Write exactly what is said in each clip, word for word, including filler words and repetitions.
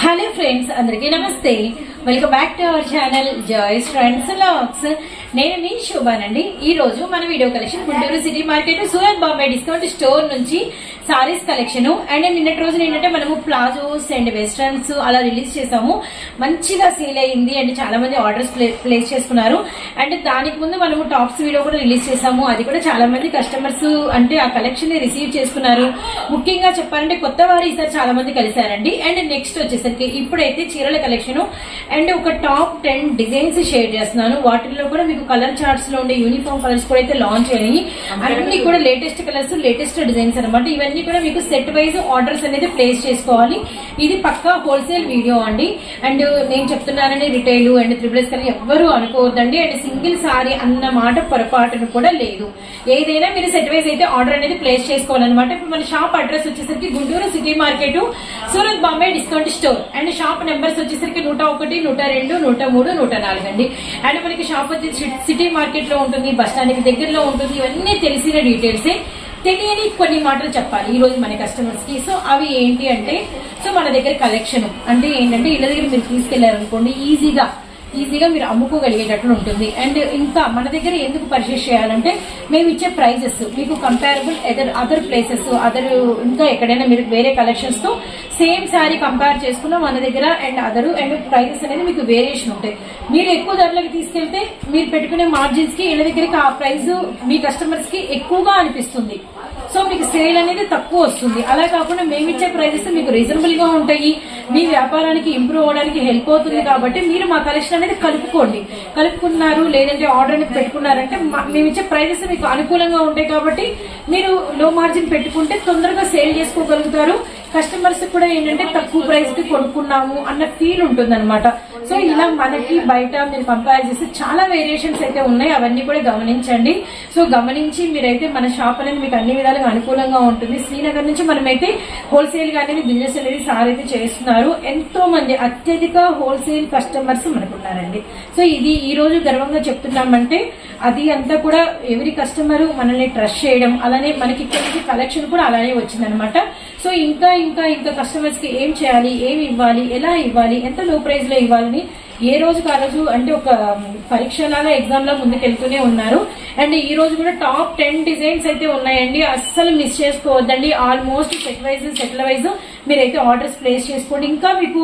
Hello friends, అందరికీ నమస్తే. Welcome back to our channel Joys friends vlogs. నేను మీ శోభానండి. ఈ రోజు మన video collection Guntur city market Surat Bombay discount store నుంచి సారీస్ కలెక్షన్. అండ్ నిన్నటి రోజున ఏంటంటే మనము ప్లాజోస్ అండ్ వెస్ట్రన్స్ అలా రిలీజ్ చేసాము. మంచిగా సేల్ అయింది అండ్ చాలా మంది ఆర్డర్స్ ప్లేస్ చేసుకున్నారు. అండ్ దానికి ముందు మనము టాప్స్ వీడియో కూడా రిలీజ్ చేసాము. అది కూడా చాలా మంది కస్టమర్స్ అంటే ఆ కలెక్షన్ ని రిసీవ్ చేసుకున్నారు. ముఖ్యంగా చెప్పాలంటే కొత్త వారు ఈసారి చాలా మంది కలిసారండి. అండ్ నెక్స్ట్ వచ్చేసరికి ఇప్పుడైతే చీరల కలెక్షన్ అండ్ ఒక టాప్ టెన్ డిజైన్స్ షేర్ చేస్తున్నాను. వాటిల్లో కూడా మీకు కలర్ చార్ట్స్ లో ఉండే యూనిఫామ్ కలర్స్ కూడా అయితే లాంచ్ అయ్యాయి. అన్ని కూడా లేటెస్ట్ కలర్స్, లేటెస్ట్ డిజైన్స్ అనమాట. ఇవన్నీ కూడా మీకు సెట్ వైజ్ ఆర్డర్స్ అనేది ప్లేస్ చేసుకోవాలి. ఇది పక్కా హోల్సేల్ వీడియో అండి. అండ్ నేను చెప్తున్నానని రిటైల్ అండ్ త్రిబుల్స్ కానీ ఎవ్వరూ అనుకోవద్దండి. అండ్ సింగిల్ సారీ అన్న మాట పొరపాటును కూడా లేదు. ఏదైనా మీరు సెట్ వైజ్ అయితే ఆర్డర్ అనేది ప్లేస్ చేసుకోవాలన్నమాట. ఇప్పుడు మన షాప్ అడ్రస్ వచ్చేసరికి Guntur city market Surat Bombay discount store. And shop numbers వచ్చేసరికి నూట ఒకటి నూట రెండు నూట మూడు నూట నాలుగు అండి. అండ్ మనకి షాప్ వచ్చి సిటీ మార్కెట్ లో ఉంటుంది, బస్ స్టాండ్ కి దగ్గరలో ఉంటుంది. ఇవన్నీ తెలిసిన డీటెయిల్సే. తెలియని కొన్ని మాటలు చెప్పాలి ఈ రోజు మన కస్టమర్స్ కి. సో అవి ఏంటి అంటే, సో మన దగ్గర కలెక్షన్ అంటే ఏంటంటే ఇళ్ళ దగ్గర మీరు తీసుకెళ్లారనుకోండి, ఈజీగా ఈజీగా మీరు అమ్ముకోగలిగేటట్లు ఉంటుంది. అండ్ ఇంకా మన దగ్గర ఎందుకు పర్చేస్ చేయాలంటే మేము ఇచ్చే ప్రైజెస్ మీకు comparable other other places other ఇంకా ఎక్కడైనా మీరు వేరే కలెక్షన్స్ తో సేమ్ శారీ కంపేర్ చేసుకున్నా మన దగ్గర అండ్ అదర్ అండ్ ప్రైజెస్ అనేది మీకు వేరియేషన్ ఉంటాయి. మీరు ఎక్కువ ధరలకు తీసుకెళ్తే మీరు పెట్టుకునే మార్జిన్స్ కి ఇళ్ళ దగ్గరికి ఆ ప్రైస్ మీ కస్టమర్స్ కి ఎక్కువగా అనిపిస్తుంది. సో మీకు సేల్ అనేది తక్కువ వస్తుంది. అలా కాకుండా మేమిచ్చే ప్రైజెస్ మీకు రీజనబుల్ గా ఉంటాయి. మీ వ్యాపారానికి ఇంప్రూవ్ అవడానికి హెల్ప్ అవుతుంది. కాబట్టి మీరు మా కలెక్షన్ అనేది కలుపుకోండి. కలుపుకున్నారు లేదంటే ఆర్డర్ అనేది పెట్టుకున్నారంటే మేమిచ్చే ప్రైజెస్ మీకు అనుకూలంగా ఉంటాయి. కాబట్టి మీరు లో మార్జిన్ పెట్టుకుంటే తొందరగా సేల్ చేసుకోగలుగుతారు. కస్టమర్స్ కూడా ఏంటంటే తక్కువ ప్రైస్ కి కొనుక్కున్నాము అన్న ఫీల్ ఉంటుంది అనమాట. సో ఇలా మనకి బయట మీరు కంపేర్ చేస్తే చాలా వేరియేషన్స్ అయితే ఉన్నాయి. అవన్నీ కూడా గమనించండి. సో గమనించి మీరైతే మన షాప్ అనేది మీకు అన్ని విధాలుగా అనుకూలంగా ఉంటుంది. శ్రీనగర్ నుంచి మనమైతే హోల్సేల్ గా అనేది బిజినెస్ అనేది సార్ అయితే చేస్తున్నారు. ఎంతో మంది అత్యధిక హోల్సేల్ కస్టమర్స్ మనకున్నారండి. సో ఇది ఈ రోజు గర్వంగా చెప్తున్నామంటే అది అంతా కూడా ఎవరి కస్టమర్ మనల్ని ట్రస్ట్ చేయడం, అలానే మనకి ఇక్కడికి కలెక్షన్ కూడా అలానే వచ్చిందనమాట. సో ఇంకా ఇంకా ఇంకా కస్టమర్స్ కి ఏం చేయాలి, ఏమి ఇవ్వాలి, ఎలా ఇవ్వాలి, ఎంత లో ప్రైస్ లో ఇవ్వాలని ఏ రోజు ఆ రోజు అంటే ఒక పరీక్ష లాగా ఎగ్జామ్ లా ముందుకెళ్తూనే ఉన్నారు. అండ్ ఈ రోజు కూడా టాప్ టెన్ డిజైన్స్ అయితే ఉన్నాయండి. అస్సలు మిస్ చేసుకోవద్దండి. ఆల్మోస్ట్ సెట్ వైజ్ సెట్ల వైజ్ మీరైతే ఆర్డర్స్ ప్లేస్ చేసుకోండి. ఇంకా మీకు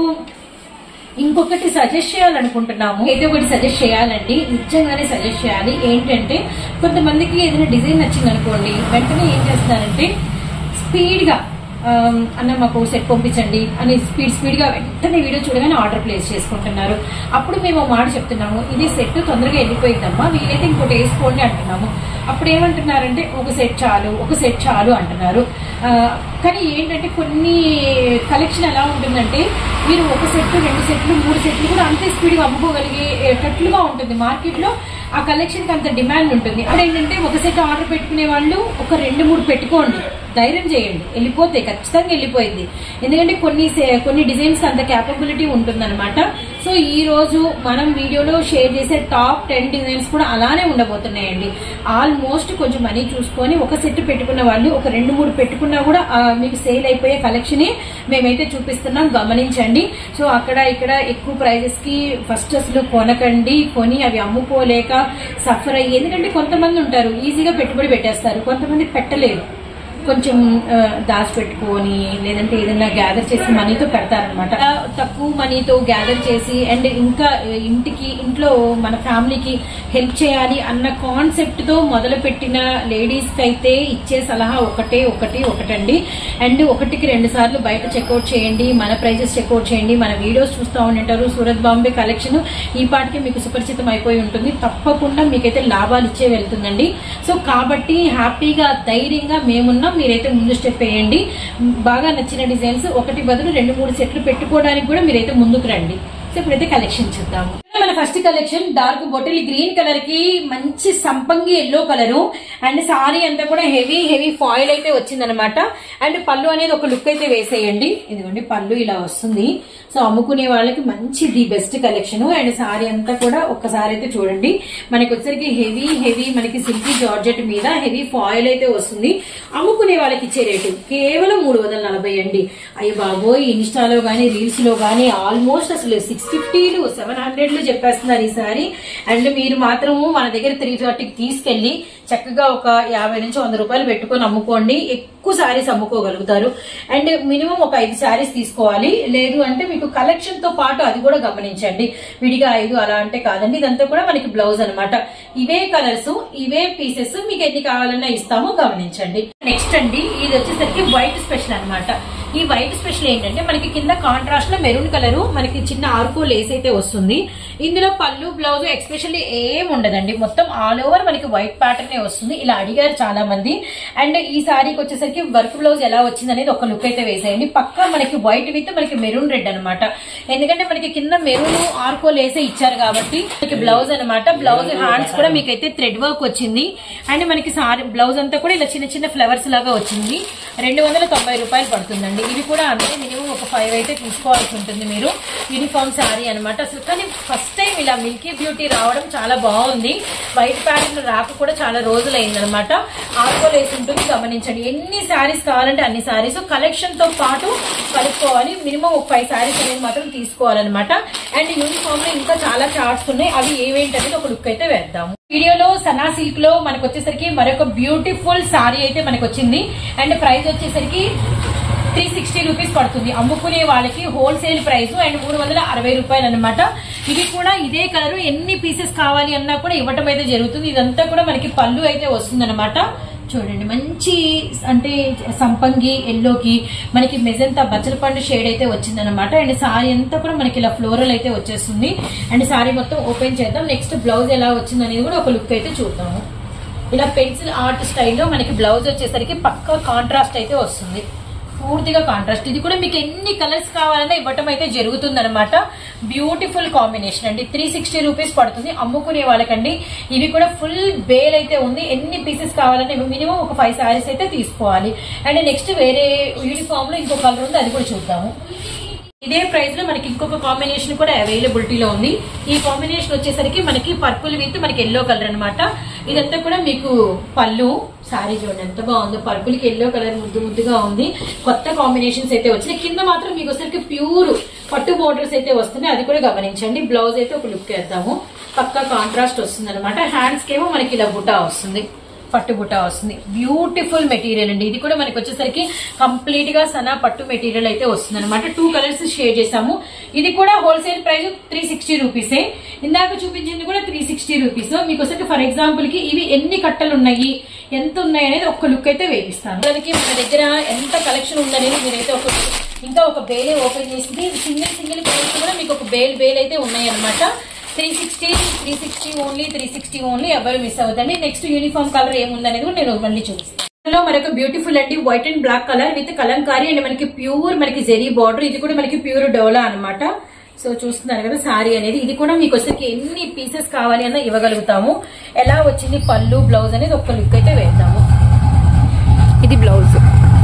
ఇంకొకటి సజెస్ట్ చేయాలనుకుంటున్నాము. అయితే ఒకటి సజెస్ట్ చేయాలండి, నిజంగానే సజెస్ట్ చేయాలి. ఏంటంటే కొంతమందికి ఏదైనా డిజైన్ నచ్చింది అనుకోండి, వెంటనే ఏం చేస్తారంటే స్పీడ్ గా అన్న మాకు సెట్ పంపించండి అని స్పీడ్ స్పీడ్ గా వెంటనే వీడియో చూడగానే ఆర్డర్ ప్లేస్ చేసుకుంటున్నారు. అప్పుడు మేము మాట చెప్తున్నాము, ఇది సెట్ తొందరగా వెళ్ళిపోయిందమ్మా, వీలైతే ఇంకోటి వేసుకోండి అంటున్నాము. అప్పుడు ఏమంటున్నారంటే ఒక సెట్ చాలు ఒక సెట్ చాలు అంటున్నారు. కానీ ఏంటంటే కొన్ని కలెక్షన్ ఎలా ఉంటుందంటే మీరు ఒక సెట్ రెండు సెట్లు మూడు సెట్లు కూడా అంతే స్పీడ్ గా అమ్ముకోగలిగేటట్లుగా ఉంటుంది. మార్కెట్ లో ఆ కలెక్షన్ కి అంత డిమాండ్ ఉంటుంది. అప్పుడు ఏంటంటే ఒక సెట్ ఆర్డర్ పెట్టుకునే వాళ్ళు ఒక రెండు మూడు పెట్టుకోండి, ధైర్యం చేయండి, వెళ్ళిపోతాయి, ఖచ్చితంగా వెళ్ళిపోయింది. ఎందుకంటే కొన్ని కొన్ని డిజైన్స్ అంత క్యాపబిలిటీ ఉంటుందన్నమాట. సో ఈ రోజు మనం వీడియోలో షేర్ చేసే టాప్ టెన్ డిజైన్స్ కూడా అలానే ఉండబోతున్నాయండి. ఆల్మోస్ట్ కొంచెం మనీ చూసుకొని ఒక సెట్ పెట్టుకున్న వాళ్ళు ఒక రెండు మూడు పెట్టుకున్నా కూడా మీకు సేల్ అయిపోయే కలెక్షన్ మేమైతే చూపిస్తున్నాం, గమనించండి. సో అక్కడ ఇక్కడ ఎక్కువ ప్రైజెస్ కి ఫస్ట్ అసలు కొనకండి. కొని అవి అమ్ముకోలేక సఫర్ అయ్యి, ఎందుకంటే కొంతమంది ఉంటారు ఈజీగా పెట్టుబడి పెట్టేస్తారు, కొంతమంది పెట్టలేరు, కొంచెం దాచిపెట్టుకొని లేదంటే ఏదైనా గ్యాదర్ చేసి మనీతో పెడతారనమాట. తక్కువ మనీతో గ్యాదర్ చేసి అండ్ ఇంకా ఇంటికి ఇంట్లో మన ఫ్యామిలీకి హెల్ప్ చేయాలి అన్న కాన్సెప్ట్ తో మొదలు పెట్టిన లేడీస్ కి అయితే ఇచ్చే సలహా ఒకటే ఒకటి ఒకటండి. అండ్ ఒకటికి రెండు సార్లు బయట చెక్అవుట్ చేయండి, మన ప్రైజెస్ చెక్అవుట్ చేయండి. మన వీడియోస్ చూస్తూ ఉంటారు. సూరత్ బాంబే కలెక్షన్ ఈ పాటికి మీకు సుపరిచితం అయిపోయి ఉంటుంది. తప్పకుండా మీకైతే లాభాలు ఇచ్చే వెళ్తుందండి. సో కాబట్టి హ్యాపీగా ధైర్యంగా మేమున్నాం, మీరైతే ముందు స్టెప్ వేయండి. బాగా నచ్చిన డిజైన్స్ ఒకటి బదులు రెండు మూడు సెట్లు పెట్టుకోవడానికి కూడా మీరైతే ముందుకు రండి. సో ఇప్పుడైతే కలెక్షన్ చూద్దాము. మన first collection dark bottle green colour కి మంచి సంపంగి ఎల్లో కలర్ అండ్ సారీ అంతా కూడా హెవీ హెవీ ఫాయిల్ అయితే వచ్చిందనమాట. అండ్ పళ్ళు అనేది ఒక లుక్ అయితే వేసేయండి. ఇదిగోండి పళ్ళు ఇలా వస్తుంది. సో అమ్ముకునే వాళ్ళకి మంచి the best collection. And sari అంతా కూడా ఒక్కసారి అయితే చూడండి. మనకి వచ్చరికి హెవీ హెవీ మనకి సిల్కీ జార్జెట్ మీద హెవీ ఫాయిల్ అయితే వస్తుంది. అమ్ముకునే వాళ్ళకి ఇచ్చే రేటు కేవలం మూడు వందల నలభై అండి. అయ్యో బాబోయ్, ఇన్స్టాలో గానీ రీల్స్ లో గానీ ఆల్మోస్ట్ అసలు సిక్స్ ఫిఫ్టీలు సెవెన్ హండ్రెడ్ లు చెప్పేస్తున్నారు ఈ సారీ. అండ్ మీరు మాత్రం మన దగ్గర త్రీ ఫార్టీకి తీసుకెళ్లి చక్కగా ఒక యాభై నుంచి వంద రూపాయలు పెట్టుకొని అమ్ముకోండి. ఎక్కువ శారీస్ అమ్ముకోగలుగుతారు. అండ్ మినిమం ఒక ఐదు శారీస్ తీసుకోవాలి. లేదు అంటే మీకు కలెక్షన్ తో పాటు అది కూడా గమనించండి. విడిగా ఐదు అలా అంటే కాదండి. ఇదంతా కూడా మనకి బ్లౌజ్ అనమాట. ఇవే కలర్స్ ఇవే పీసెస్ మీకు ఎన్ని కావాలన్నా ఇస్తామో గమనించండి. నెక్స్ట్ అండి ఇది వచ్చేసరికి వైట్ స్పెషల్ అనమాట. ఈ వైట్ స్పెషల్ ఏంటంటే మనకి కింద కాంట్రాస్ట్ లో మెరూన్ కలర్ మనకి చిన్న ఆర్కో లేస్ అయితే వస్తుంది. ఇందులో పళ్ళు బ్లౌజ్ ఎక్స్పెషల్లీ ఏం ఉండదండి. మొత్తం ఆల్ ఓవర్ మనకి వైట్ ప్యాటర్న్ వస్తుంది. ఇలా అడిగారు చాలా మంది. అండ్ ఈ సారీకి వచ్చేసరికి వర్క్ బ్లౌజ్ ఎలా వచ్చింది అనేది ఒక లుక్ అయితే వేసేయండి. పక్కా మనకి వైట్ విత్ మనకి మెరూన్ రెడ్ అనమాట. ఎందుకంటే మనకి కింద మెరూన్ ఆర్కో లేసే ఇచ్చారు కాబట్టి మనకి బ్లౌజ్ అనమాట. బ్లౌజ్ హ్యాండ్స్ కూడా మీకైతే థ్రెడ్ వర్క్ వచ్చింది. అండ్ మనకి సారీ బ్లౌజ్ అంతా కూడా ఇలా చిన్న చిన్న ఫ్లవర్స్ లాగా వచ్చింది. రెండు వందల తొంభై రూపాయలు పడుతుందండి. ఇవి కూడా అంతే మినిమం ఒక ఫైవ్ అయితే తీసుకోవాల్సి ఉంటుంది మీరు. యూనిఫామ్ శారీ అనమాట. అసలు కానీ ఫస్ట్ టైం ఇలా మిల్కీ బ్యూటీ రావడం చాలా బాగుంది. వైట్ ప్యాటర్న్ రాక కూడా చాలా రోజులు అయిందనమాట. ఆర్కో లేస్ ఉంటుంది గమనించండి. ఎన్ని శారీస్ కావాలంటే అన్ని శారీస్ కలెక్షన్ తో పాటు కలుపుకోవాలి. మినిమం ఒక ఫైవ్ శారీస్ అనేది మాత్రం తీసుకోవాలన్నమాట. అండ్ యూనిఫామ్ లో ఇంకా చాలా చార్ట్స్ ఉన్నాయి. అవి ఏవేంటి అనేది ఒక లుక్ అయితే వేద్దాము. వీడియోలో సనా సిల్క్ లో మనకు వచ్చేసరికి మరొక బ్యూటిఫుల్ సారీ అయితే మనకు వచ్చింది. అండ్ ప్రైస్ వచ్చేసరికి త్రీ సిక్స్టీ రూపీస్ పడుతుంది. అమ్ముకునే వాళ్ళకి హోల్సేల్ ప్రైస్ అండ్ మూడు వందల అరవై రూపాయలు అనమాట. ఇది కూడా ఇదే కలర్ ఎన్ని పీసెస్ కావాలి అన్నా కూడా ఇవ్వటం అయితే జరుగుతుంది. ఇదంతా కూడా మనకి పళ్ళు అయితే వస్తుంది అనమాట. చూడండి మంచి అంటే సంపంగి ఎల్లోకి మనకి మెజంతా బచ్చల పండు షేడ్ అయితే వచ్చిందనమాట. అండ్ సారీ అంతా కూడా మనకి ఇలా ఫ్లోరల్ అయితే వచ్చేస్తుంది. అండ్ సారీ మొత్తం ఓపెన్ చేద్దాం. నెక్స్ట్ బ్లౌజ్ ఎలా వచ్చింది అనేది కూడా ఒక లుక్ అయితే చూద్దాము. ఇలా పెన్సిల్ ఆర్ట్ స్టైల్లో మనకి బ్లౌజ్ వచ్చేసరికి పక్కా కాంట్రాస్ట్ అయితే వస్తుంది. పూర్తిగా కాంట్రాస్ట్. ఇది కూడా మీకు ఎన్ని కలర్స్ కావాలన్నా ఇవ్వటం అయితే జరుగుతుంది అనమాట. బ్యూటిఫుల్ కాంబినేషన్ అండి. త్రీ సిక్స్టీ రూపీస్ పడుతుంది అమ్ముకునే వాళ్ళకండి. ఇవి కూడా ఫుల్ బేల్ అయితే ఉంది. ఎన్ని పీసెస్ కావాలన్నా మినిమం ఒక ఫైవ్ సారీస్ అయితే తీసుకోవాలి. అండ్ నెక్స్ట్ వేరే యూనిఫామ్ లో ఇంకో కలర్ ఉంది, అది కూడా చూద్దాము. ఇదే ప్రైస్ లో మనకి ఇంకొక కాంబినేషన్ కూడా అవైలబిలిటీలో ఉంది. ఈ కాంబినేషన్ వచ్చేసరికి మనకి పర్పుల్ విత్ మనకి ఎల్లో కలర్ అనమాట. ఇదంతా కూడా మీకు పళ్ళు. సారీ చూడండి ఎంత బాగుందో. పర్పుల్ కి ఎల్లో కలర్ ముద్దు ముద్దుగా ఉంది. కొత్త కాంబినేషన్స్ అయితే వచ్చినాయి. కింద మాత్రం మీకు వచ్చరికి ప్యూర్ పట్టు బోర్డర్స్ అయితే వస్తున్నాయి. అది కూడా గమనించండి. బ్లౌజ్ అయితే ఒక లుక్ వేద్దాము. పక్కా కాంట్రాస్ట్ వస్తుంది అనమాట. హ్యాండ్స్ కేమో మనకి ఇలా బుటా వస్తుంది. పట్టు బుటా వస్తుంది. బ్యూటిఫుల్ మెటీరియల్ అండి. ఇది కూడా మనకి వచ్చేసరికి కంప్లీట్ గా సనా పట్టు మెటీరియల్ అయితే వస్తుంది అనమాట. టూ కలర్స్ షేర్ చేసాము. ఇది కూడా హోల్సేల్ ప్రైస్ త్రీ సిక్స్టీ రూపీసే. ఇందాక చూపించింది కూడా త్రీ సిక్స్టీ రూపీస్. మీకు వచ్చరికి ఫర్ ఎగ్జాంపుల్ కి ఇవి ఎన్ని కట్టలు ఉన్నాయి ఎంత ఉన్నాయి అనేది ఒక్క లుక్ అయితే వేపిస్తాను. దానికి మన దగ్గర ఎంత కలెక్షన్ ఉందనేది మీరైతే ఒక ఇంకా ఒక బేలే ఓపెన్ చేసింది. సింగిల్ సింగిల్ కలర్స్ కూడా మీకు ఒక బేల్ బేల్ అయితే ఉన్నాయి అనమాట. Three sixty three sixty only three sixty only ఎవరు మిస్ అవ్వదండి. నెక్స్ట్ యూనిఫామ్ కలర్ ఏముందనేది కూడా నేను మళ్ళీ చూపిస్తాను. మరొక బ్యూటిఫుల్ అండి white and black colour with kalamkari and మనకి ప్యూర్ మనకి జెరీ బార్డర్. ఇది కూడా మనకి ప్యూర్ డోలా అనమాట. సో చూస్తున్నారు కదా సారీ అనేది. ఇది కూడా మీకు వచ్చేసరికి ఎన్ని పీసెస్ కావాలి అన్నా ఇవ్వగలుగుతాము. ఎలా వచ్చింది పళ్ళు బ్లౌజ్ అనేది ఒక్క లుక్ అయితే వేద్దాము. ఇది బ్లౌజ్.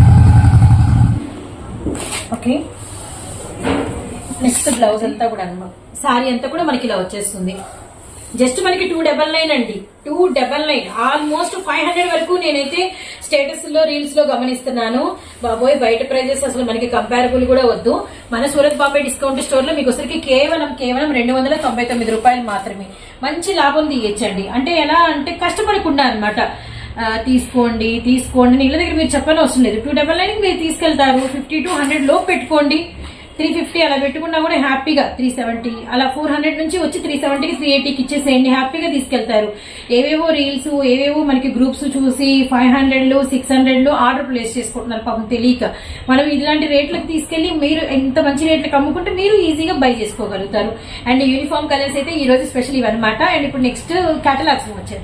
ఓకే నెక్స్ట్ బ్లౌజ్ అంతా కూడా అనమాట. సారీ అంతా కూడా మనకి ఇలా వచ్చేస్తుంది. జస్ట్ మనకి టూ డబల్ నైన్ అండి. Two double nine almost five hundred వరకు నేనైతే స్టేటస్ లో రీల్స్ లో గమనిస్తున్నాను. బాబోయ్ బయట ప్రైజెస్ అసలు మనకి కంపారబుల్ కూడా వద్దు. మన సూరత్ బాంబే డిస్కౌంట్ స్టోర్ లో మీకు వచ్చరికి కేవలం కేవలం రెండు వందల తొంభై తొమ్మిది రూపాయలు మాత్రమే. మంచి లాభం తీయచ్చండి. అంటే ఎలా అంటే కష్టపడకుండా అనమాట. తీసుకోండి తీసుకోండి ఇళ్ళ దగ్గర మీరు చెప్పని అవసరం లేదు. టూ డబల్ నైన్ మీరు తీసుకెళ్తారు. ఫిఫ్టీ టు హండ్రెడ్ లో పెట్టుకోండి. త్రీ ఫిఫ్టీ అలా పెట్టుకున్నా కూడా హ్యాపీగా త్రీ సెవెంటీ అలా ఫోర్ హండ్రెడ్ నుంచి వచ్చి త్రీ సెవెంటీకి త్రీ ఎయిటీకి ఇచ్చేసేయండి. హ్యాపీగా తీసుకెళ్తారు. ఏవేవో రీల్స్ ఏవేవో మనకి గ్రూప్స్ చూసి ఫైవ్ హండ్రెడ్ లో సిక్స్ హండ్రెడ్ లో ఆర్డర్ ప్లేస్ చేసుకుంటున్నారు పాపం తెలియక. మనం ఇలాంటి రేట్లకు తీసుకెళ్లి మీరు ఎంత మంచి రేట్లకు అమ్ముకుంటే మీరు ఈజీగా బై చేసుకోగలుగుతారు. అండ్ యూనిఫామ్ కలర్స్ అయితే ఈ రోజు స్పెషల్ ఇవన్నమాట. అండ్ ఇప్పుడు నెక్స్ట్ కేటలాగ్స్ వచ్చేద్దాము.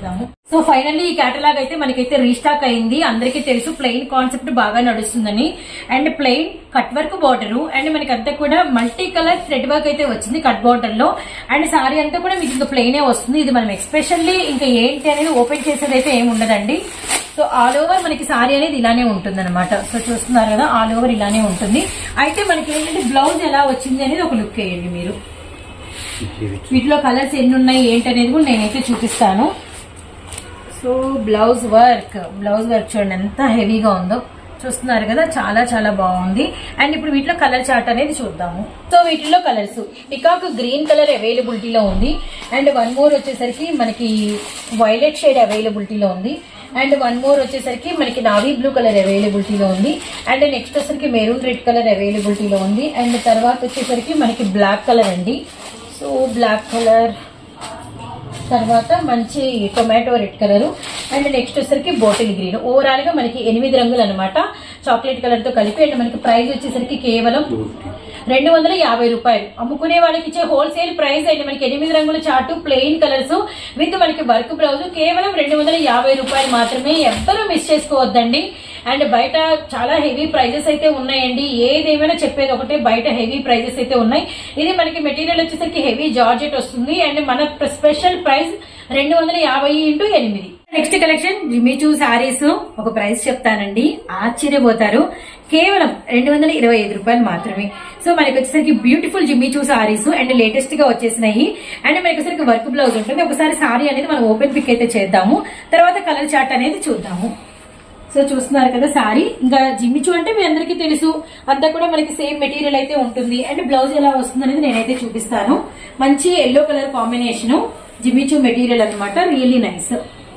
సో ఫైనల్లీ ఈ కేటలాగ్ అయితే మనకైతే రీస్టాక్ అయింది. అందరికీ తెలుసు ప్లెయిన్ కాన్సెప్ట్ బాగా నడుస్తుందని. And plain cut work border and మనకి అంతా కూడా మల్టీ కలర్ థ్రెడ్ వర్క్ అయితే వచ్చింది కట్ బార్డర్ లో. అండ్ సారీ అంతా కూడా మీకు ఇంకా ప్లెయినే వస్తుంది. ఇది మనం ఎక్స్పెషల్లీ ఇంకా ఏంటి అనేది ఓపెన్ చేసేది అయితే ఏమి ఉండదండి. సో ఆల్ ఓవర్ మనకి సారీ అనేది ఇలానే ఉంటుంది అనమాట. సో చూస్తున్నారు కదా, ఆల్ ఓవర్ ఇలానే ఉంటుంది. అయితే మనకి ఏంటంటే బ్లౌజ్ ఎలా వచ్చింది అనేది ఒక లుక్ వేయండి మీరు. వీటిలో కలర్స్ ఎన్ని ఉన్నాయి ఏంటి అనేది కూడా నేనైతే చూపిస్తాను. So blouse work blouse work చూడండి ఎంత హెవీగా ఉందో, చూస్తున్నారు కదా, చాలా చాలా బాగుంది. అండ్ ఇప్పుడు వీటిలో కలర్ చార్ట్ అనేది చూద్దాము. సో వీటిలో కలర్స్ పికాక్ గ్రీన్ కలర్ అవైలబిలిటీలో ఉంది. అండ్ వన్ మోర్ వచ్చేసరికి మనకి వైలెట్ షేడ్ అవైలబిలిటీలో ఉంది. అండ్ వన్ మోర్ వచ్చేసరికి మనకి నావీ బ్లూ కలర్ అవైలబిలిటీలో ఉంది. అండ్ నెక్స్ట్ వచ్చేసరికి మెరూన్ రెడ్ కలర్ అవైలబిలిటీలో ఉంది. అండ్ తర్వాత వచ్చేసరికి మనకి బ్లాక్ కలర్ అండి. సో బ్లాక్ కలర్ తర్వాత మంచి tomato red colour and next వచ్చేసరికి బాటిల్ గ్రీన్. ఓవరాల్ గా మనకి ఎనిమిది రంగులు అనమాట చాక్లెట్ కలర్ తో కలిపి. అండ్ మనకి ప్రైస్ వచ్చేసరికి కేవలం రెండు వందల యాభై రూపాయలు. అమ్ముకునే వాళ్ళకి ఇచ్చే హోల్సేల్ ప్రైస్ అండి మనకి ఎనిమిది రంగుల చార్టు ప్లెయిన్ కలర్స్ విత్ మనకి వర్క్ బ్లౌజ్ కేవలం రెండు వందల యాభై రూపాయలు మాత్రమే. ఎవ్వరూ మిస్ చేసుకోవద్దండి. అండ్ బయట చాలా హెవీ ప్రైజెస్ అయితే ఉన్నాయండి. ఏదేమైనా చెప్పేది ఒకటే, బయట హెవీ ప్రైజెస్ అయితే ఉన్నాయి. ఇది మనకి మెటీరియల్ వచ్చేసరికి హెవీ జార్జెట్ వస్తుంది. అండ్ మన స్పెషల్ ప్రైస్ రెండు వందల యాభై ఇంటూ ఎనిమిది. Next collection Jimmy Choo saris. ఒక ప్రైస్ చెప్తానండి, ఆశ్చర్యపోతారు. కేవలం రెండు వందల ఇరవై ఐదు రూపాయలు మాత్రమే. సో మనకి వచ్చేసరికి beautiful Jimmy Choo saris and latest గా వచ్చేసినాయి. అండ్ మనకి వచ్చేసరికి వర్క్ బ్లౌజ్ ఉంటుంది. ఒకసారి సారీ అనేది మనం ఓపెన్ పిక్ అయితే చేద్దాము, తర్వాత కలర్ చార్ట్ అనేది చూద్దాము. సో చూస్తున్నారు కదా సారీ. ఇంకా జిమిచూ అంటే మీ అందరికీ తెలుసు, అంతా కూడా మనకి సేమ్ మెటీరియల్ అయితే ఉంటుంది. అండ్ బ్లౌజ్ ఎలా వస్తుంది అనేది నేనైతే చూపిస్తాను. మంచి yellow colour combination Jimmy Choo material అనమాట, రియల్లీ నైస్.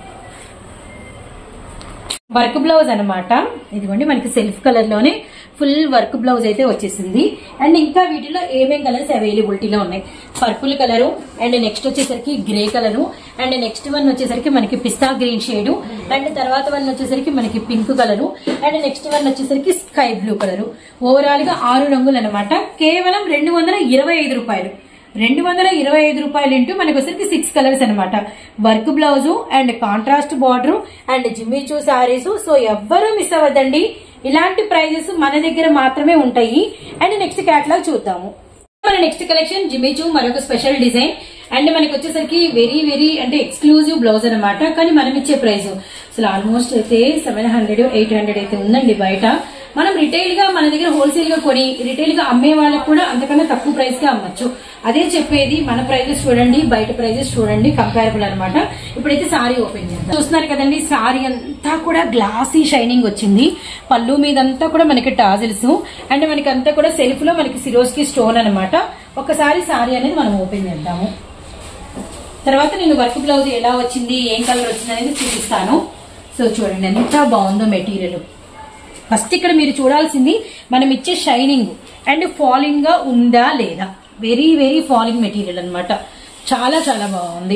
వర్క్ బ్లౌజ్ అనమాట. ఇదిగోండి మనకి సెల్ఫ్ కలర్ లోనే ఫుల్ వర్క్ బ్లౌజ్ అయితే వచ్చేసింది. అండ్ ఇంకా వీటిలో ఏమేం కలర్స్ అవైలబిలిటీలో ఉన్నాయి, పర్పుల్ కలరు అండ్ నెక్స్ట్ వచ్చేసరికి grey colour and next one వచ్చేసరికి మనకి పిస్తా గ్రీన్ షేడ్ అండ్ తర్వాత వన్ వచ్చేసరికి మనకి pink colour and next one వచ్చేసరికి స్కై బ్లూ కలరు. ఓవరాల్ గా ఆరు రంగులు అనమాట. కేవలం రెండు వందల ఇరవై ఐదు రూపాయలు. రెండు వందల ఇరవై ఐదు రూపాయలు ఇంటూ మనకి వచ్చరికి సిక్స్ కలర్స్ అనమాట. Work blouse and contrast border and Jimmy Choo saris. So ఎవ్వరూ మిస్ అవ్వద్దండి, ఇలాంటి ప్రైజెస్ మన దగ్గర మాత్రమే ఉంటాయి. అండ్ నెక్స్ట్ కేటలాగ్ చూద్దాము. మన నెక్స్ట్ కలెక్షన్ జిమిచూ మరొక స్పెషల్ డిజైన్. అండ్ మనకి వచ్చేసరికి వెరీ వెరీ అంటే ఎక్స్క్లూజివ్ బ్లౌజ్ అనమాట. కానీ మనం ఇచ్చే ప్రైస్ అసలు ఆల్మోస్ట్ అయితే సెవెన్ హండ్రెడ్ ఎయిట్ హండ్రెడ్ అయితే ఉందండి బయట. మనం రిటైల్ గా మన దగ్గర హోల్సేల్ గా కొని రిటైల్ గా అమ్మే వాళ్ళకి కూడా అంతకన్నా తక్కువ ప్రైస్ గా అమ్మచ్చు. అదే చెప్పేది, మన ప్రైజెస్ చూడండి, బయట ప్రైజెస్ చూడండి, కంపారబుల్ అనమాట. ఇప్పుడైతే సారీ ఓపెన్ చేద్దాం. చూస్తున్నారు కదండి, సారీ అంతా కూడా గ్లాసీ షైనింగ్ వచ్చింది. పళ్ళు మీదంతా కూడా మనకి టాజిల్స్ అండ్ మనకి అంతా కూడా సెల్ఫ్ లో మనకి సిరోస్కి స్టోన్ అనమాట. ఒకసారి సారీ అనేది మనం ఓపెన్ చేద్దాము. తర్వాత నేను వర్క్ బ్లౌజ్ ఎలా వచ్చింది, ఏం కలర్ వచ్చింది అనేది చూపిస్తాను. సో చూడండి ఎంత బాగుందో మెటీరియల్. ఫస్ట్ ఇక్కడ మీరు చూడాల్సింది మనం ఇచ్చే షైనింగ్ అండ్ ఫాలింగ్ గా ఉందా లేదా. వెరీ వెరీ ఫాలింగ్ మెటీరియల్ అనమాట, చాలా చాలా బాగుంది.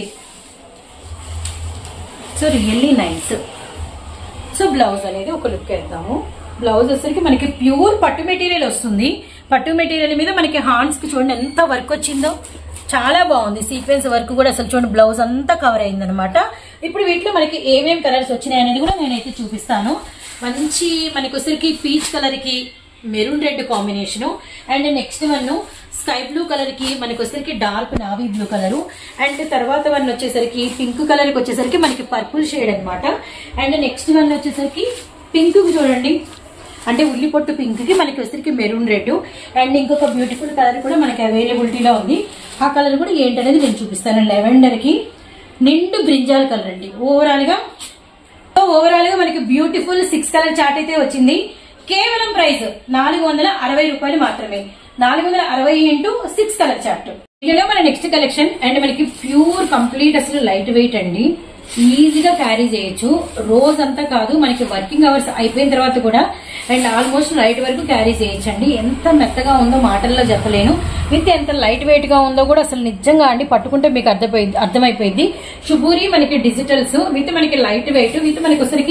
So really nice. So blouse అనేది ఒక లుక్ వేద్దాము. బ్లౌజ్ వచ్చేసరికి మనకి ప్యూర్ పట్టు మెటీరియల్ వస్తుంది. పట్టు మెటీరియల్ మీద మనకి హ్యాండ్స్ కి చూడండి ఎంత వర్క్ వచ్చిందో, చాలా బాగుంది. సీక్వెన్స్ వర్క్ కూడా అసలు చూడండి, బ్లౌజ్ అంతా కవర్ అయింది అనమాట. ఇప్పుడు వీటిలో మనకి ఏమేమి కలర్స్ వచ్చినాయి అనేది కూడా నేనైతే చూపిస్తాను. మంచి మనకి వచ్చరికి పీచ్ కలర్ కి maroon red combination and next one sky blue colour కి మనకి వచ్చరికి dark navy blue colour and తర్వాత వన్ వచ్చేసరికి పింక్ కలర్ కి వచ్చేసరికి మనకి పర్పుల్ షేడ్ అనమాట. అండ్ నెక్స్ట్ వన్ వచ్చేసరికి పింక్ చూడండి, అంటే ఉల్లి పొట్టు పింక్ కి మనకి వచ్చరికి మెరూన్ రెడ్ అండ్ ఇంకొక బ్యూటిఫుల్ కలర్ కూడా మనకి అవైలబిలిటీలో ఉంది. ఆ కలర్ కూడా ఏంటనేది నేను చూపిస్తాను. లెవెండర్ కి నిండు బ్రింజాల్ కలర్ అండి. ఓవరాల్ గా ఓవరాల్ గా మనకి బ్యూటిఫుల్ సిక్స్ కలర్ చార్ట్ అయితే వచ్చింది. కేవలం ప్రైస్ నాలుగు వందల అరవై రూపాయలు మాత్రమే. నాలుగు వందల అరవై ఇంటూ సిక్స్ కలర్ చార్ట్. ఇందులో మన నెక్స్ట్ కలెక్షన్ అండ్ మనకి ప్యూర్ కంప్లీట్ అసలు లైట్ వెయిట్ అండి. ఈజీగా క్యారీ చేయొచ్చు. రోజు అంతా కాదు, మనకి వర్కింగ్ అవర్స్ అయిపోయిన తర్వాత కూడా అండ్ ఆల్మోస్ట్ నైట్ వరకు క్యారీ చేయొచ్చండి. ఎంత మెత్తగా ఉందో మాటల్లో చెప్పలేను. విత్ ఎంత లైట్ వెయిట్ గా ఉందో కూడా అసలు నిజంగా అండి పట్టుకుంటే మీకు అర్థమైపోయింది అర్థమైపోయింది. షుబూరి మనకి డిజిటల్స్ విత్ మనకి లైట్ వెయిట్ విత్ మనకి వచ్చరికి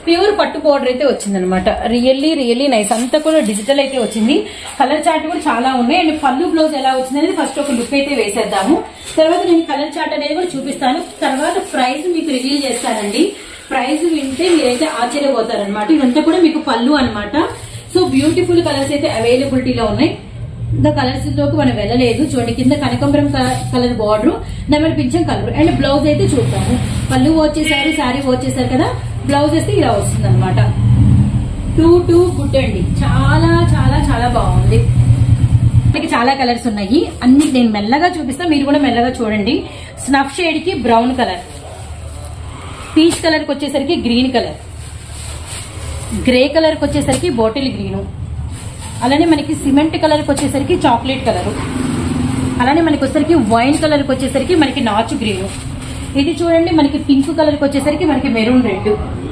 ప్యూర్ పట్టు బోర్డర్ అయితే వచ్చింది అనమాట. Really really nice. అంతా కూడా డిజిటల్ అయితే వచ్చింది. కలర్ చార్ట్ కూడా చాలా ఉన్నాయి. అండ్ పళ్ళు బ్లౌజ్ ఎలా వచ్చింది అనేది ఫస్ట్ ఒక లుక్ అయితే వేసేద్దాము. తర్వాత నేను కలర్ చార్ట్ అనేది కూడా చూపిస్తాను. తర్వాత ప్రైస్ మీకు రివీల్ చేస్తానండి. ప్రైస్ వింటే మీరైతే ఆశ్చర్యపోతారనమాట. ఇదంతా కూడా మీకు పళ్ళు అనమాట. సో బ్యూటిఫుల్ కలర్స్ అయితే అవైలబిలిటీలో ఉన్నాయి. ద కలర్స్ లోకి మనం వెళ్ళలేదు. చూడండి, కింద కనకంబరం కలర్ బార్డర్, నెమలి పింఛం కలర్. అండ్ బ్లౌజ్ అయితే చూద్దాము. పళ్ళు వచ్చేసారు, శారీ వచ్చేసారు కదా, బ్లౌజ్ అయితే ఇలా వస్తుంది అనమాట. టూ టూ గుడ్ అండి. చాలా చాలా చాలా బాగుంది. మనకి చాలా కలర్స్ ఉన్నాయి. అన్ని నేను మెల్లగా చూపిస్తా, మీరు కూడా మెల్లగా చూడండి. స్నఫ్ షేడ్ కి బ్రౌన్ కలర్, పీచ్ కలర్ కి వచ్చేసరికి గ్రీన్ కలర్, గ్రే కలర్ కి వచ్చేసరికి బాటిల్ గ్రీన్, అలానే మనకి సిమెంట్ కలర్ కి వచ్చేసరికి చాక్లెట్ కలర్, అలానే మనకి వచ్చేసరికి వైన్ కలర్ కి వచ్చేసరికి మనకి నాచు గ్రీన్. ఇది చూడండి, మనకి పింక్ కలర్ కి వచ్చేసరికి మనకి maroon red.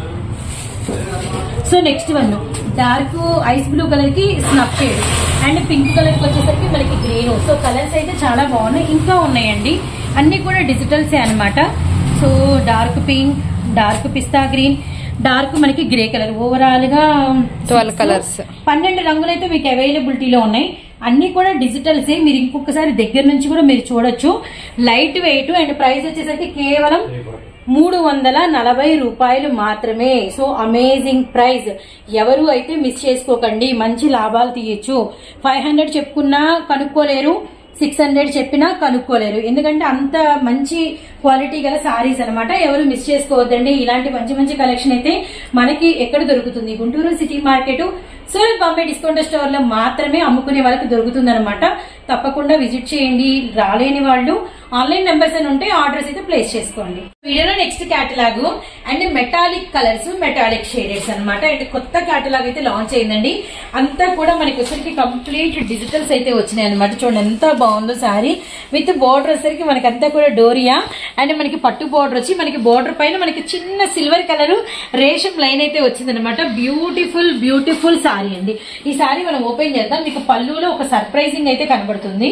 So next one dark ice blue colour కి snuff shade and pink colour కి వచ్చేసరికి మనకి గ్రీన్. సో కలర్స్ అయితే చాలా బాగున్నాయి. ఇంకా ఉన్నాయండి, అన్ని కూడా డిజిటల్సే అనమాట. So dark pink, dark pista green, dark మనకి గ్రే కలర్, ఓవరాల్ గా ట్వెల్వ్ కలర్స్, పన్నెండు రంగులు అయితే మీకు అవైలబిలిటీలో ఉన్నాయి. అన్ని కూడా డిజిటల్స్. మీరు ఇంకొకసారి దగ్గర నుంచి కూడా మీరు చూడొచ్చు. లైట్ వెయిట్ అండ్ ప్రైస్ వచ్చేసరికి కేవలం మూడు వందల నలభై రూపాయలు మాత్రమే. So amazing price. ఎవరు అయితే మిస్ చేసుకోకండి, మంచి లాభాలు తీయచ్చు. ఫైవ్ హండ్రెడ్ చెప్పుకున్నా కనుక్కోలేరు, సిక్స్ హండ్రెడ్ చెప్పినా కనుక్కోలేరు. ఎందుకంటే అంత మంచి క్వాలిటీ గల సారీస్ అనమాట. ఎవరు మిస్ చేసుకోవద్దండి. ఇలాంటి మంచి మంచి కలెక్షన్ అయితే మనకి ఎక్కడ దొరుకుతుంది? Guntur city market Surat Bombay discount store లో మాత్రమే అమ్ముకునే వాళ్ళకి దొరుకుతుంది అనమాట. తప్పకుండా విజిట్ చేయండి. రాలేని వాళ్ళు ఆన్లైన్ నెంబర్స్ అని ఉంటే ఆర్డర్స్ అయితే ప్లేస్ చేసుకోండి. వీడియోలో next catalogue and metallic colours, metallic shadeds అనమాట. అండ్ కొత్త క్యాటలాగ్ అయితే లాంచ్ అయిందండి. అంతా కూడా మనకి వచ్చరికి కంప్లీట్ డిజిటల్స్ అయితే వచ్చినాయి అనమాట. చూడండి ఎంత బాగుందో సారీ. విత్ బోర్డర్ వచ్చరికి మనకి అంతా కూడా డోరియా అండ్ మనకి పట్టు బోర్డర్ వచ్చి మనకి బోర్డర్ పైన మనకి చిన్న సిల్వర్ కలర్ రేషం లైన్ అయితే వచ్చింది అనమాట. బ్యూటిఫుల్ బ్యూటిఫుల్ సారీ అండి. ఈ సారీ మనం ఓపెన్ చేద్దాం. మీకు పళ్ళులో ఒక సర్ప్రైజింగ్ అయితే కనబడుతుంది.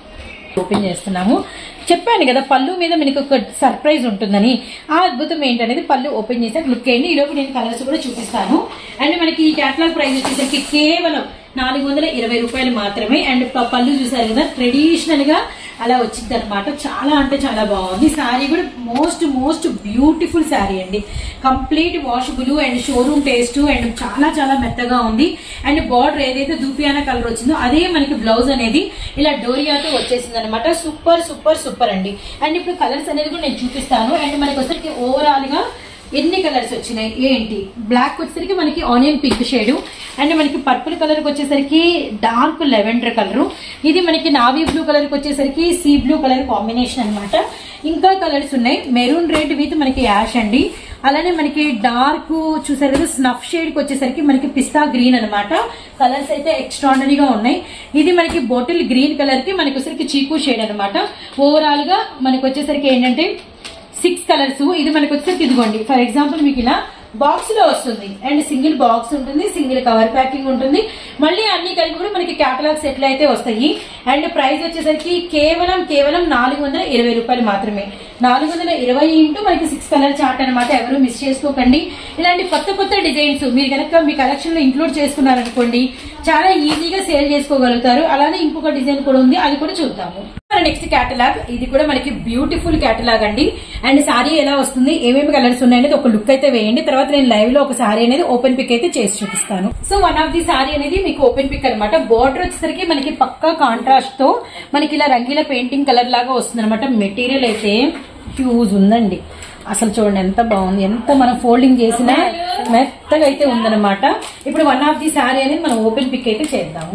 ఓపెన్ చేస్తున్నాము. చెప్పాను కదా పళ్ళు మీద మనకి ఒక సర్ప్రైజ్ ఉంటుందని. ఆ అద్భుతం ఏంటనేది పళ్ళు ఓపెన్ చేసాక లుక్ అయ్యింది. ఈలోపు నేను కలర్స్ కూడా చూపిస్తాను. అండ్ మనకి ఈ క్యాటలాగ్ ప్రైస్ వచ్చేసరికి కేవలం నాలుగు వందల ఇరవై రూపాయలు మాత్రమే. అండ్ పళ్ళు చూసారు కదా, ట్రెడిషనల్ గా అలా వచ్చింది అనమాట. చాలా అంటే చాలా బాగుంది. శారీ కూడా మోస్ట్ మోస్ట్ బ్యూటిఫుల్ శారీ అండి. Complete washable and showroom taste and చాలా చాలా మెత్తగా ఉంది. అండ్ బార్డర్ ఏదైతే దూపియానా కలర్ వచ్చిందో అదే మనకి బ్లౌజ్ అనేది ఇలా డోరియాతో వచ్చేసింది అనమాట. సూపర్ సూపర్ సూపర్ అండి. అండ్ ఇప్పుడు కలర్స్ అనేది కూడా నేను చూపిస్తాను. అండ్ మనకి వచ్చరికి ఓవరాల్ గా ఎన్ని కలర్స్ వచ్చినాయి ఏంటి? బ్లాక్ వచ్చేసరికి మనకి ఆనియన్ పింక్ షేడ్ అండ్ మనకి పర్పుల్ కలర్ కి వచ్చేసరికి డార్క్ లెవెండర్ కలర్, ఇది మనకి నావీ బ్లూ కలర్ కి వచ్చేసరికి సీ బ్లూ కలర్ కాంబినేషన్ అనమాట. ఇంకా కలర్స్ ఉన్నాయి. మెరూన్ రెడ్ విత్ మనకి యాష్ అండి. అలానే మనకి డార్క్ చూసారు కదా స్నఫ్ షేడ్ కి వచ్చేసరికి మనకి పిస్తా గ్రీన్ అనమాట. కలర్స్ అయితే ఎక్స్ట్రాడనరీగా ఉన్నాయి. ఇది మనకి బాటిల్ గ్రీన్ కలర్ కి మనకి వచ్చేసరికి చీకు షేడ్ అనమాట. ఓవరాల్ గా మనకి వచ్చేసరికి ఏంటంటే సిక్స్ కలర్స్. ఇది మనకి వచ్చేసరికి ఇదిగోండి ఫర్ ఎగ్జాంపుల్ మీకు ఇలా బాక్స్ లో వస్తుంది అండ్ సింగిల్ బాక్స్ ఉంటుంది, సింగిల్ కవర్ ప్యాకింగ్ ఉంటుంది. మళ్ళీ అన్ని కలిపి కూడా మనకి క్యాటలాగ్ సెట్లు అయితే వస్తాయి. అండ్ ప్రైస్ వచ్చేసరికి కేవలం కేవలం నాలుగు వందల ఇరవై రూపాయలు మాత్రమే. నాలుగు వందల ఇరవై ఇంటూ మనకి సిక్స్ కలర్ చార్ట్ అనమాట. ఎవరు మిస్ చేసుకోకండి. ఇలాంటి కొత్త కొత్త డిజైన్స్ మీరు కనుక మీ కలెక్షన్ లో ఇంక్లూడ్ చేసుకున్నారనుకోండి చాలా ఈజీగా సేల్ చేసుకోగలుగుతారు. అలానే ఇంకొక డిజైన్ కూడా ఉంది, అది కూడా చూద్దాము. నెక్స్ట్ క్యాటలాగ్ ఇది కూడా మనకి బ్యూటిఫుల్ క్యాటలాగ్ అండి. అండ్ సారీ ఎలా వస్తుంది, ఏమేమి కలర్స్ ఉన్నాయనేది ఒక లుక్ అయితే వేయండి. తర్వాత నేను లైవ్ లో ఒక సారీ అనేది ఓపెన్ పిక్ అయితే చేసి చూపిస్తాను. So one of the sari అనేది మీకు ఓపెన్ పిక్ అనమాట. బోర్డర్ వచ్చేసరికి మనకి పక్కా కాంట్రాస్ట్ తో మనకి ఇలా రంగీల పెయింటింగ్ కలర్ లాగా వస్తుంది అనమాట. మెటీరియల్ అయితే హ్యూజ్ ఉందండి. అసలు చూడండి ఎంత బాగుంది. ఎంత మనం ఫోల్డింగ్ చేసినా మెత్తగా అయితే ఉందన్నమాట. ఇప్పుడు వన్ ఆఫ్ ది సారీ అనేది మనం ఓపెన్ పిక్ అయితే చేద్దాము.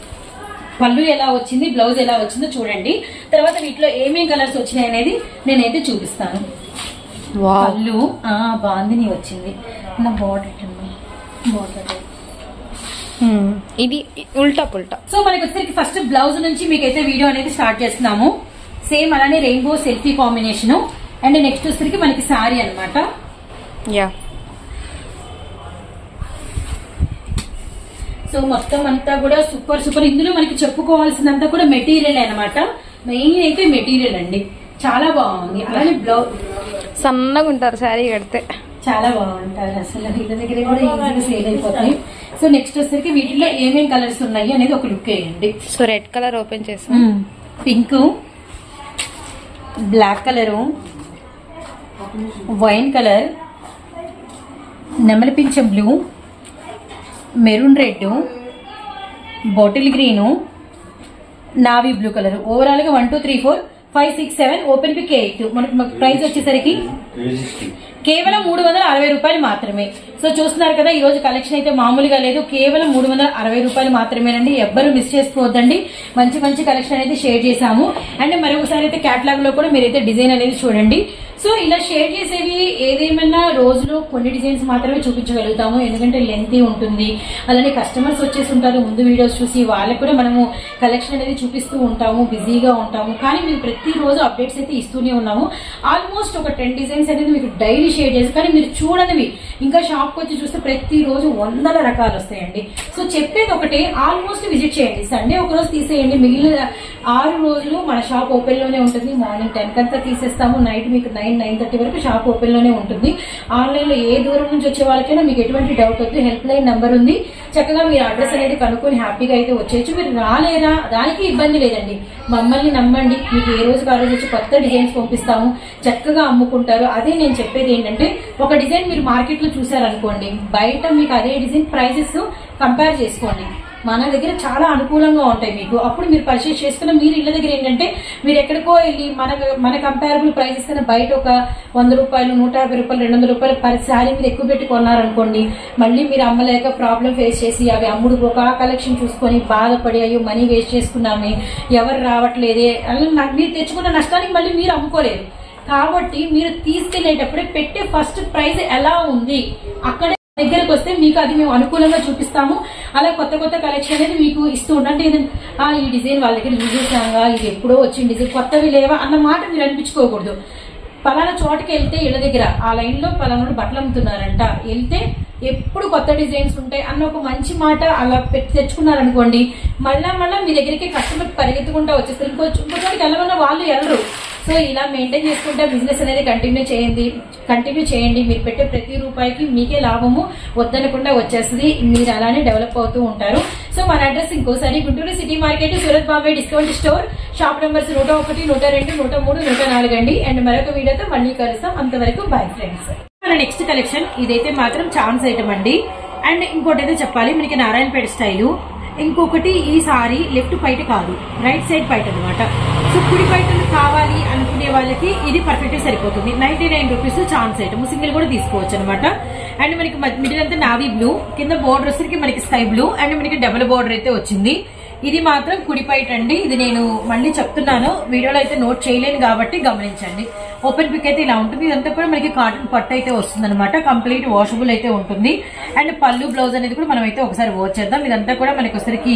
పళ్ళు ఎలా వచ్చింది, బ్లౌజ్ ఎలా వచ్చిందో చూడండి. తర్వాత వీటిలో ఏమేమి కలర్స్ వచ్చినాయి అనేది నేనైతే చూపిస్తాను. పళ్ళు బాగుంది వచ్చింది. నా బార్డర్ బార్డర్ ఇది ఉల్టా పుల్టా. సో మనకి వచ్చేసరికి ఫస్ట్ బ్లౌజ్ నుంచి మీకైతే వీడియో అనేది స్టార్ట్ చేస్తున్నాము. సేమ్ అలానే rainbow selfie combination. And next వచ్చేసరికి మనకి సారీ అనమాట. యా సో మొత్తం అంతా కూడా సూపర్ సూపర్. ఇందులో మనకి చెప్పుకోవాల్సినంత కూడా మెటీరియల్ అనమాట. మెయిన్ అయితే మెటీరియల్ అండి. చాలా బాగుంది. అలానే బ్లౌజ్ సన్నగా ఉంటారు శారీ కడితే. చాలా బాగుంటారు అసలు. వీళ్ళ దగ్గర కూడా ఈజీగా సేల్ అయిపోతాయి. సో నెక్స్ట్ వచ్చేసరికి వీటిలో ఏమేమి కలర్స్ ఉన్నాయి అనేది ఒక లుక్ వేయండి. సో రెడ్ కలర్ ఓపెన్ చేసాం, pink, black colour, wine colour, నెమలి పింఛం blue, maroon red, bottle green, navy blue colour. Overall గా one two three four five six seven open pick eight. మనకి ప్రైస్ వచ్చేసరికి కేవలం మూడు వందల అరవై రూపాయలు మాత్రమే. సో చూస్తున్నారు కదా, ఈ రోజు కలెక్షన్ అయితే మామూలుగా లేదు, కేవలం మూడు వందల అరవై రూపాయలు మాత్రమేనండి. ఎవ్వరు మిస్ చేసుకోవద్దండి, మంచి మంచి కలెక్షన్ అయితే షేర్ చేశాము. అండ్ మరొకసారి అయితే క్యాటలాగ్ లో కూడా మీరైతే డిజైన్ అనేది చూడండి. సో ఇలా షేర్ చేసేవి ఏదేమైనా రోజులో కొన్ని డిజైన్స్ మాత్రమే చూపించగలుగుతాము, ఎందుకంటే లెంతీ ఉంటుంది. అలానే కస్టమర్స్ వచ్చేసి ఉంటారు ముందు వీడియోస్ చూసి, వాళ్ళకి కూడా మనము కలెక్షన్ అనేది చూపిస్తూ ఉంటాము, బిజీగా ఉంటాము. కానీ మేము ప్రతి రోజు అప్డేట్స్ అయితే ఇస్తూనే ఉన్నాము. ఆల్మోస్ట్ ఒక టెన్ డిజైన్స్ అనేది మీకు డైలీ షేర్ చేసి, కానీ మీరు చూడనివి ఇంకా షాప్ కి వచ్చి చూస్తే ప్రతి రోజు వందల రకాలు వస్తాయండి. సో చెప్పేది ఒకటే, ఆల్మోస్ట్ విజిట్ చేయండి. సండే ఒక రోజు తీసేయండి, మిగిలిన ఆరు రోజులు మన షాప్ ఓపెన్ లోనే ఉంటుంది. మార్నింగ్ టెన్ కంతా తీసేస్తాము, నైట్ మీకు నైన్ నైన్ థర్టీ వరకు షాప్ ఓపెన్ లోనే ఉంటుంది. ఆన్లైన్ లో ఏ దూరం నుంచి వచ్చే వాళ్ళకైనా మీకు ఎటువంటి డౌట్ వద్దు, హెల్ప్ లైన్ నంబర్ ఉంది, చక్కగా మీరు అడ్రస్ అనేది కనుక్కొని హ్యాపీగా అయితే వచ్చేయచ్చు. మీరు రాలేదా, దానికి ఇబ్బంది లేదండి, మమ్మల్ని నమ్మండి, మీకు ఏ రోజు ఆ రోజు వచ్చి కొత్త డిజైన్స్ పంపిస్తాము, చక్కగా అమ్ముకుంటారు. అదే నేను చెప్పేది ఏంటంటే, ఒక డిజైన్ మీరు మార్కెట్ లో చూసారనుకోండి, బయట మీకు అదే డిజైన్ ప్రైసెస్ కంపేర్ చేసుకోండి, మన దగ్గర చాలా అనుకూలంగా ఉంటాయి మీకు. అప్పుడు మీరు పర్చేస్ చేసుకున్న మీరు ఇళ్ళ దగ్గర ఏంటంటే, మీరు ఎక్కడికో వెళ్ళి మన మన కంపారబుల్ ప్రైసెస్ కన్నా బయట ఒక వంద రూపాయలు నూట యాభై రూపాయలు రెండు వందల రూపాయలు పర్ శారీ మీరు ఎక్కువ పెట్టి కొన్నారనుకోండి, మళ్ళీ మీరు అమ్మలేక ప్రాబ్లం ఫేస్ చేసి అవి అమ్ముడు ఒక కలెక్షన్ చూసుకొని బాధపడి అయ్యో మనీ వేస్ట్ చేసుకున్నామే, ఎవరు రావట్లేదే అలా మీరు తెచ్చుకున్న నష్టానికి మళ్ళీ మీరు అమ్ముకోలేరు. కాబట్టి మీరు తీసుకెళ్లేటప్పుడే పెట్టే ఫస్ట్ ప్రైస్ ఎలా ఉంది అక్కడే దగ్గరకు వస్తే మీకు అది మేము అనుకూలంగా చూపిస్తాము. అలా కొత్త కొత్త కలెక్షన్ అనేది మీకు ఇస్తూ ఉండండి. ఈ డిజైన్ వాళ్ళ దగ్గర యూజ్ చేసాగా, ఇది ఎప్పుడో వచ్చిన డిజైన్, కొత్తవి లేవా అన్న మాట మీరు అనిపించుకోకూడదు. పలానా చోటకి వెళ్తే ఇళ్ళ దగ్గర ఆ లైన్ లో పలానా బట్టలు అమ్ముతున్నారంట, వెళ్తే ఎప్పుడు కొత్త డిజైన్స్ ఉంటాయి అన్న ఒక మంచి మాట అలా పెట్టి తెచ్చుకున్నారనుకోండి, మళ్ళా మళ్ళా మీ దగ్గరికి కస్టమర్ పరిగెత్తుకుంటా వచ్చేస్తారు. ఇంకో ఇంకో చోటికి వెళ్ళమన్నా వాళ్ళు వెళ్ళరు. సో ఇలా మెయింటైన్ చేసుకుంటే బిజినెస్ అనేది కంటిన్యూ చేయండి కంటిన్యూ చేయండి మీరు పెట్టే ప్రతి రూపాయికి మీకే లాభము వద్దనకుండా వచ్చేస్తుంది. మీరు అలానే డెవలప్ అవుతూ ఉంటారు. సో మన అడ్రస్ ఇంకోసారి Guntur city market, Surat Bombay discount store, shop numbers నూట ఒకటి నూట రెండు నూట మూడు నూట నాలుగు అండి. అండ్ మరొక వీడియోతో మళ్ళీ కలుస్తాం. అంతవరకు బై ఫ్రెండ్స్. మన నెక్స్ట్ కలెక్షన్ ఇదైతే మాత్రం ఛాన్స్ ఐటమ్ అండి. అండ్ ఇంకోటి అయితే చెప్పాలి, మనకి నారాయణపేట స్టైలు. ఇంకొకటి ఈ సారీ లెఫ్ట్ పైట కాదు, రైట్ సైడ్ పైట అనమాట. సో కుడి పైటలు కావాలి అనుకునే వాళ్ళకి ఇది పర్ఫెక్ట్ సరిపోతుంది. Ninety nine rupees chance item, single కూడా తీసుకోవచ్చు అనమాట. అండ్ మనకి మిడిల్ అంతా నావీ బ్లూ, కింద బోర్డర్ వచ్చరికి మనకి స్కై బ్లూ, అండ్ మనకి డబుల్ బోర్డర్ అయితే వచ్చింది. ఇది మాత్రం కుడి పైట అండి. ఇది నేను మళ్ళీ చెప్తున్నాను, వీడియోలో అయితే నోట్ చేయలేను కాబట్టి గమనించండి. ఓపెన్ పిక్ అయితే ఇలా ఉంటుంది. ఇదంతా కూడా మనకి కాటన్ పట్టు అయితే వస్తుంది అనమాట. కంప్లీట్ వాషబుల్ అయితే ఉంటుంది. అండ్ పళ్ళు బ్లౌజ్ అనేది కూడా మనం అయితే ఒకసారి వాచ్ చేద్దాం. ఇదంతా కూడా మనకి ఒకసారికి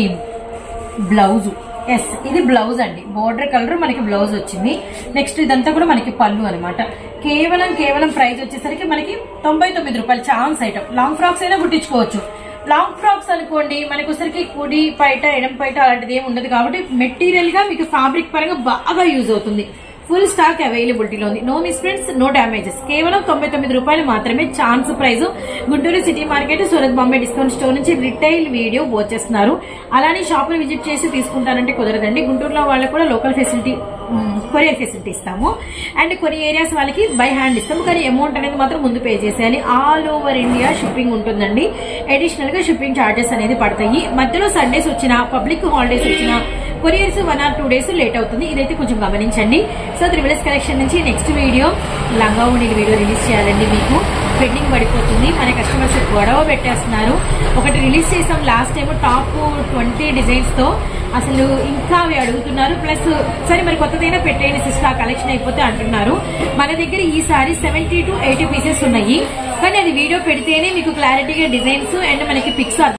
బ్లౌజ్, ఎస్ ఇది బ్లౌజ్ అండి, బోర్డర్ కలర్ మనకి బ్లౌజ్ వచ్చింది. నెక్స్ట్ ఇదంతా కూడా మనకి పళ్ళు అనమాట. కేవలం కేవలం ప్రైస్ వచ్చేసరికి మనకి తొంభై తొమ్మిది రూపాయలు ఛాన్స్ ఐటమ్. లాంగ్ ఫ్రాక్స్ అయినా కుట్టించుకోవచ్చు. లాంగ్ ఫ్రాక్స్ అనుకోండి మనకి ఒకసారికి కుడి పైట ఎడం పైట అలాంటిది ఏమి ఉండదు కాబట్టి మెటీరియల్ గా మీకు ఫ్యాబ్రిక్ పరంగా బాగా యూజ్ అవుతుంది. ఫుల్ స్టాక్ అవైలబిలిటీలో ఉంది. No miss prints, no damages. కేవలం తొంభై తొమ్మిది రూపాయలు మాత్రమే chance price. Guntur city market, Surat Bombay discount store నుంచి రిటైల్ వీడియో వచ్చేస్తున్నారు. అలానే షాపులు విజిట్ చేసి తీసుకుంటారంటే కుదరదండి. గుంటూరులో వాళ్ళకు కూడా లోకల్ ఫెసిలిటీ, కొరియర్ ఫెసిలిటీ ఇస్తాము. అండ్ కొన్ని ఏరియాస్ వాళ్ళకి బై హ్యాండ్ ఇస్తాము, కానీ అమౌంట్ అనేది మాత్రం ముందు పే చేసేయాలి. ఆల్ ఓవర్ ఇండియా షిప్పింగ్ ఉంటుందండి. అడిషనల్ గా షిప్పింగ్ చార్జెస్ అనేది పడతాయి. మధ్యలో సండేస్ వచ్చినా, పబ్లిక్ హాలిడేస్ వచ్చినా couriers one or two days late అవుతుంది. ఇదైతే కొంచెం గమనించండి. సో త్రిబుల్ఎస్ కలెక్షన్ నుంచి నెక్స్ట్ వీడియో లంగా ఉండిన వీడియో రిలీజ్ చేయాలండి. మీకు పెండింగ్ పడిపోతుంది. మన కస్టమర్స్ గొడవ పెట్టేస్తున్నారు. ఒకటి రిలీజ్ చేసాం last time top twenty designs తో, అసలు ఇంకా అవి అడుగుతున్నారు. ప్లస్ సరే మరి కొత్తదైనా పెట్టేయండి సిస్టర్, ఆ కలెక్షన్ అయిపోతే అంటున్నారు. మన దగ్గర ఈసారి సెవెంటీ టు ఎయిటీ పీసెస్ ఉన్నాయి, కానీ అది వీడియో పెడితేనే మీకు క్లారిటీగా డిజైన్స్ అండ్ మనకి పిక్స్